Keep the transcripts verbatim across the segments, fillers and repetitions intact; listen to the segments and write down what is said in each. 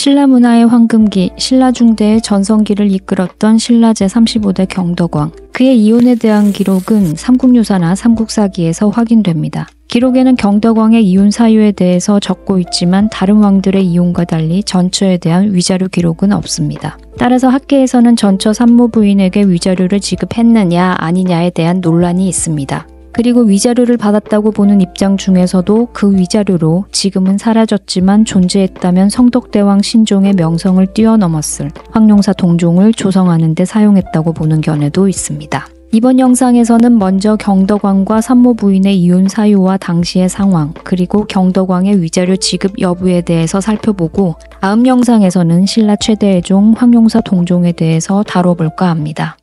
신라 문화의 황금기, 신라 중대의 전성기를 이끌었던 신라 제삼십오 대 경덕왕. 그의 이혼에 대한 기록은 삼국유사나 삼국사기에서 확인됩니다. 기록에는 경덕왕의 이혼 사유에 대해서 적고 있지만 다른 왕들의 이혼과 달리 전처에 대한 위자료 기록은 없습니다. 따라서 학계에서는 전처 산모 부인에게 위자료를 지급했느냐 아니냐에 대한 논란이 있습니다. 그리고 위자료를 받았다고 보는 입장 중에서도 그 위자료로 지금은 사라졌지만 존재했다면 성덕대왕 신종의 명성을 뛰어넘었을 황룡사 동종을 조성하는 데 사용했다고 보는 견해도 있습니다. 이번 영상에서는 먼저 경덕왕과 산모 부인의 이혼 사유와 당시의 상황, 그리고 경덕왕의 위자료 지급 여부에 대해서 살펴보고 다음 영상에서는 신라 최대의 종 황룡사 동종에 대해서 다뤄볼까 합니다.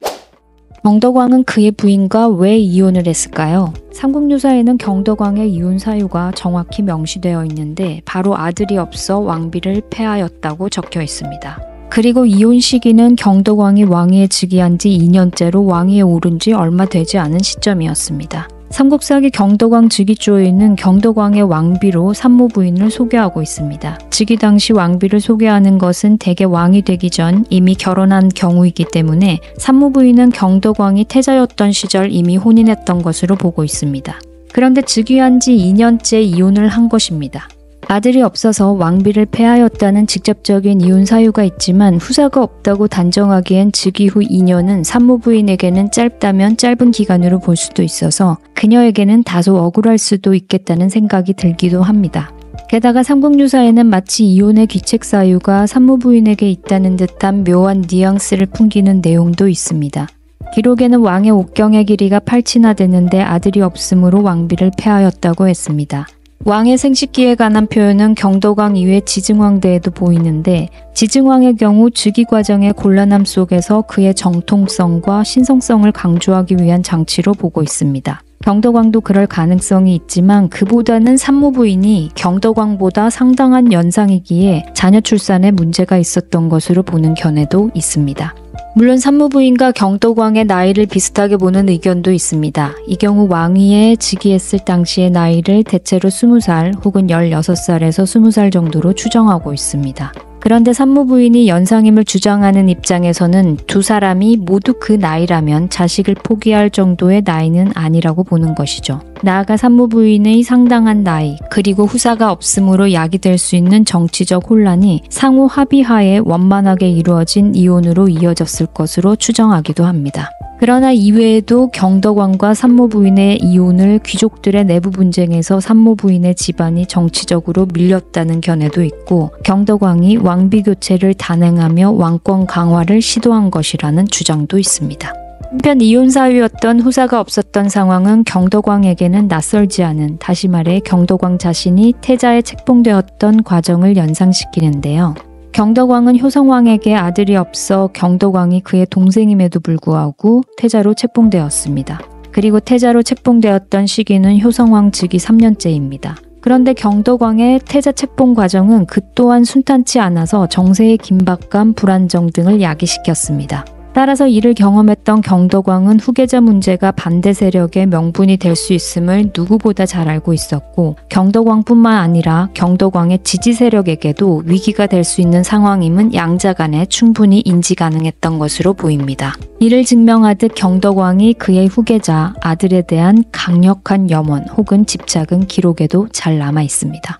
경덕왕은 그의 부인과 왜 이혼을 했을까요? 삼국유사에는 경덕왕의 이혼 사유가 정확히 명시되어 있는데 바로 아들이 없어 왕비를 폐하였다고 적혀 있습니다. 그리고 이혼 시기는 경덕왕이 왕위에 즉위한 지 이 년째로 왕위에 오른 지 얼마 되지 않은 시점이었습니다. 삼국사기 경덕왕 즉위조에는 경덕왕의 왕비로 산모 부인을 소개하고 있습니다. 즉위 당시 왕비를 소개하는 것은 대개 왕이 되기 전 이미 결혼한 경우이기 때문에 산모 부인은 경덕왕이 태자였던 시절 이미 혼인했던 것으로 보고 있습니다. 그런데 즉위한 지 이 년째 이혼을 한 것입니다. 아들이 없어서 왕비를 폐하였다는 직접적인 이혼 사유가 있지만 후사가 없다고 단정하기엔 즉위 후 이 년은 산모 부인에게는 짧다면 짧은 기간으로 볼 수도 있어서 그녀에게는 다소 억울할 수도 있겠다는 생각이 들기도 합니다. 게다가 삼국유사에는 마치 이혼의 귀책 사유가 산모 부인에게 있다는 듯한 묘한 뉘앙스를 풍기는 내용도 있습니다. 기록에는 왕의 옥경의 길이가 팔치나 되는데 아들이 없으므로 왕비를 폐하였다고 했습니다. 왕의 생식기에 관한 표현은 경덕왕 이외 지증왕대에도 보이는데 지증왕의 경우 즉위 과정의 곤란함 속에서 그의 정통성과 신성성을 강조하기 위한 장치로 보고 있습니다. 경덕왕도 그럴 가능성이 있지만 그보다는 산모 부인이 경덕왕보다 상당한 연상이기에 자녀 출산에 문제가 있었던 것으로 보는 견해도 있습니다. 물론 산모 부인과 경덕왕의 나이를 비슷하게 보는 의견도 있습니다. 이 경우 왕위에 즉위했을 당시의 나이를 대체로 스무 살 혹은 열여섯 살에서 스무 살 정도로 추정하고 있습니다. 그런데 산모 부인이 연상임을 주장하는 입장에서는 두 사람이 모두 그 나이라면 자식을 포기할 정도의 나이는 아니라고 보는 것이죠. 나아가 산모 부인의 상당한 나이, 그리고 후사가 없으므로 야기될 수 있는 정치적 혼란이 상호 합의하에 원만하게 이루어진 이혼으로 이어졌을 것으로 추정하기도 합니다. 그러나 이외에도 경덕왕과 산모 부인의 이혼을 귀족들의 내부 분쟁에서 산모 부인의 집안이 정치적으로 밀렸다는 견해도 있고 경덕왕이 왕비 교체를 단행하며 왕권 강화를 시도한 것이라는 주장도 있습니다. 한편 이혼 사유였던 후사가 없었던 상황은 경덕왕에게는 낯설지 않은, 다시 말해 경덕왕 자신이 태자에 책봉되었던 과정을 연상시키는데요. 경덕왕은 효성왕에게 아들이 없어 경덕왕이 그의 동생임에도 불구하고 태자로 책봉되었습니다. 그리고 태자로 책봉되었던 시기는 효성왕 즉위 삼 년째입니다. 그런데 경덕왕의 태자 책봉 과정은 그 또한 순탄치 않아서 정세의 긴박감, 불안정 등을 야기시켰습니다. 따라서 이를 경험했던 경덕왕은 후계자 문제가 반대 세력의 명분이 될 수 있음을 누구보다 잘 알고 있었고 경덕왕뿐만 아니라 경덕왕의 지지 세력에게도 위기가 될 수 있는 상황임은 양자 간에 충분히 인지 가능했던 것으로 보입니다. 이를 증명하듯 경덕왕이 그의 후계자 아들에 대한 강력한 염원 혹은 집착은 기록에도 잘 남아 있습니다.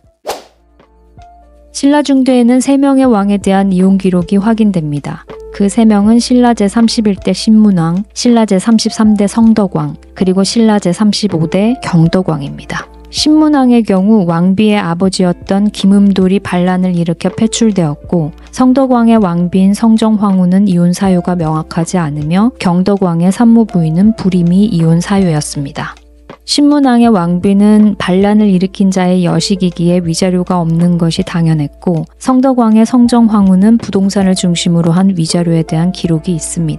신라 중대에는 세 명의 왕에 대한 이혼 기록이 확인됩니다. 그 세 명은 신라 제삼십일 대 신문왕, 신라 제삼십삼 대 성덕왕, 그리고 신라 제삼십오 대 경덕왕입니다. 신문왕의 경우 왕비의 아버지였던 김음돌이 반란을 일으켜 패출되었고 성덕왕의 왕비인 성정황후는 이혼 사유가 명확하지 않으며 경덕왕의 산모 부인은 불임이 이혼 사유였습니다. 신문왕의 왕비는 반란을 일으킨 자의 여식이기에 위자료가 없는 것이 당연했고 성덕왕의 성정황후는 부동산을 중심으로 한 위자료에 대한 기록이 있습니다.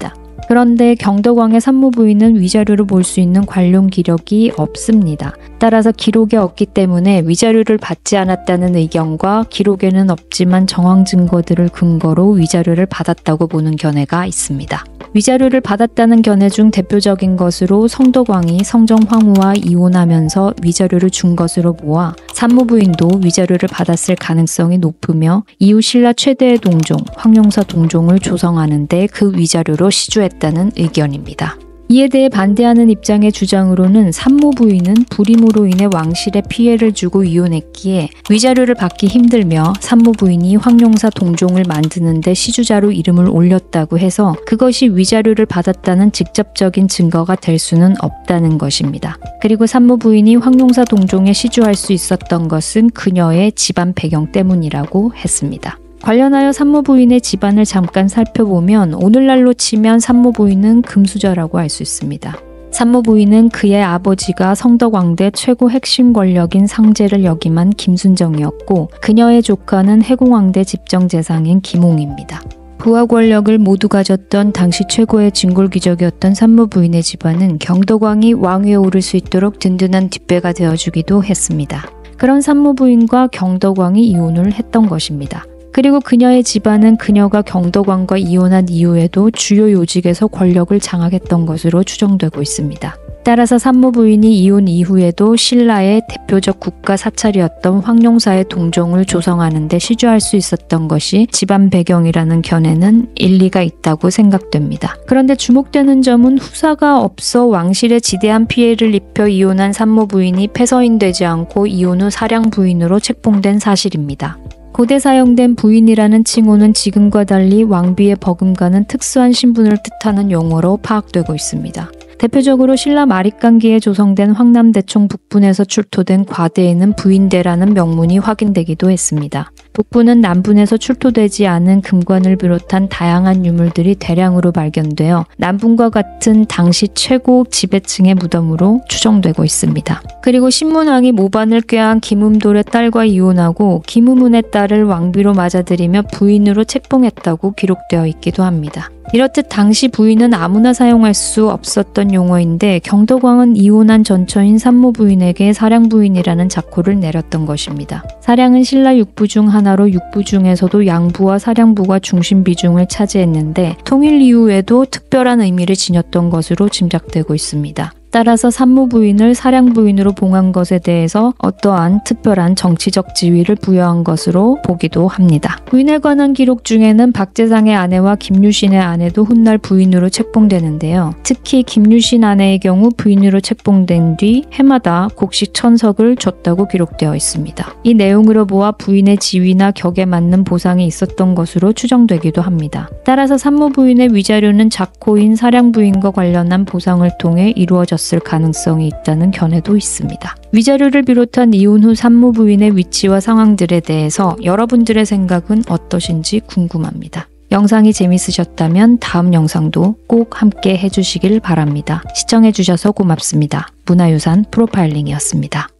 그런데 경덕왕의 산모부인은 위자료를 볼 수 있는 관련 기록이 없습니다. 따라서 기록에 없기 때문에 위자료를 받지 않았다는 의견과 기록에는 없지만 정황 증거들을 근거로 위자료를 받았다고 보는 견해가 있습니다. 위자료를 받았다는 견해 중 대표적인 것으로 성덕왕이 성정황후와 이혼하면서 위자료를 준 것으로 보아 산모부인도 위자료를 받았을 가능성이 높으며 이후 신라 최대의 동종, 황룡사 동종을 조성하는 데 그 위자료로 시주했다는 의견입니다. 이에 대해 반대하는 입장의 주장으로는 산모부인은 불임으로 인해 왕실에 피해를 주고 이혼했기에 위자료를 받기 힘들며 산모부인이 황룡사 동종을 만드는 데 시주자로 이름을 올렸다고 해서 그것이 위자료를 받았다는 직접적인 증거가 될 수는 없다는 것입니다. 그리고 산모부인이 황룡사 동종에 시주할 수 있었던 것은 그녀의 집안 배경 때문이라고 했습니다. 관련하여 산모부인의 집안을 잠깐 살펴보면 오늘날로 치면 산모부인은 금수저라고 알 수 있습니다. 산모부인은 그의 아버지가 성덕왕대 최고 핵심 권력인 상제를 역임한 김순정이었고 그녀의 조카는 해공왕대 집정재상인 김홍입니다. 부하 권력을 모두 가졌던 당시 최고의 진골귀족이었던 산모부인의 집안은 경덕왕이 왕위에 오를 수 있도록 든든한 뒷배가 되어주기도 했습니다. 그런 산모부인과 경덕왕이 이혼을 했던 것입니다. 그리고 그녀의 집안은 그녀가 경덕왕과 이혼한 이후에도 주요 요직에서 권력을 장악했던 것으로 추정되고 있습니다. 따라서 산모부인이 이혼 이후에도 신라의 대표적 국가 사찰이었던 황룡사의 동종을 조성하는 데 시주할 수 있었던 것이 집안 배경이라는 견해는 일리가 있다고 생각됩니다. 그런데 주목되는 점은 후사가 없어 왕실에 지대한 피해를 입혀 이혼한 산모부인이 폐서인되지 않고 이혼 후 사량부인으로 책봉된 사실입니다. 고대 사용된 부인이라는 칭호는 지금과 달리 왕비에 버금가는 특수한 신분을 뜻하는 용어로 파악되고 있습니다. 대표적으로 신라 마립간기에 조성된 황남대총 북분에서 출토된 과대에는 부인대라는 명문이 확인되기도 했습니다. 북분은 남분에서 출토되지 않은 금관을 비롯한 다양한 유물들이 대량으로 발견되어 남분과 같은 당시 최고 지배층의 무덤으로 추정되고 있습니다. 그리고 신문왕이 모반을 꾀한 김음돌의 딸과 이혼하고 김음운의 딸을 왕비로 맞아들이며 부인으로 책봉했다고 기록되어 있기도 합니다. 이렇듯 당시 부인은 아무나 사용할 수 없었던 용어인데 경덕왕은 이혼한 전처인 산모부인에게 사량부인이라는 자코를 내렸던 것입니다. 사량은 신라 육부 중 하나로 육부 중에서도 양부와 사량부가 중심 비중을 차지했는데 통일 이후에도 특별한 의미를 지녔던 것으로 짐작되고 있습니다. 따라서 산모부인을 사량부인으로 봉한 것에 대해서 어떠한 특별한 정치적 지위를 부여한 것으로 보기도 합니다. 부인에 관한 기록 중에는 박재상의 아내와 김유신의 아내도 훗날 부인으로 책봉되는데요. 특히 김유신 아내의 경우 부인으로 책봉된 뒤 해마다 곡식 천석을 줬다고 기록되어 있습니다. 이 내용으로 보아 부인의 지위나 격에 맞는 보상이 있었던 것으로 추정되기도 합니다. 따라서 산모부인의 위자료는 자코인 사량부인과 관련한 보상을 통해 이루어졌습니다. 을 가능성이 있다는 견해도 있습니다. 위자료를 비롯한 이혼 후 산모부인의 위치와 상황들에 대해서 여러분들의 생각은 어떠신지 궁금합니다. 영상이 재밌으셨다면 다음 영상도 꼭 함께 해주시길 바랍니다. 시청해주셔서 고맙습니다. 문화유산 프로파일링이었습니다.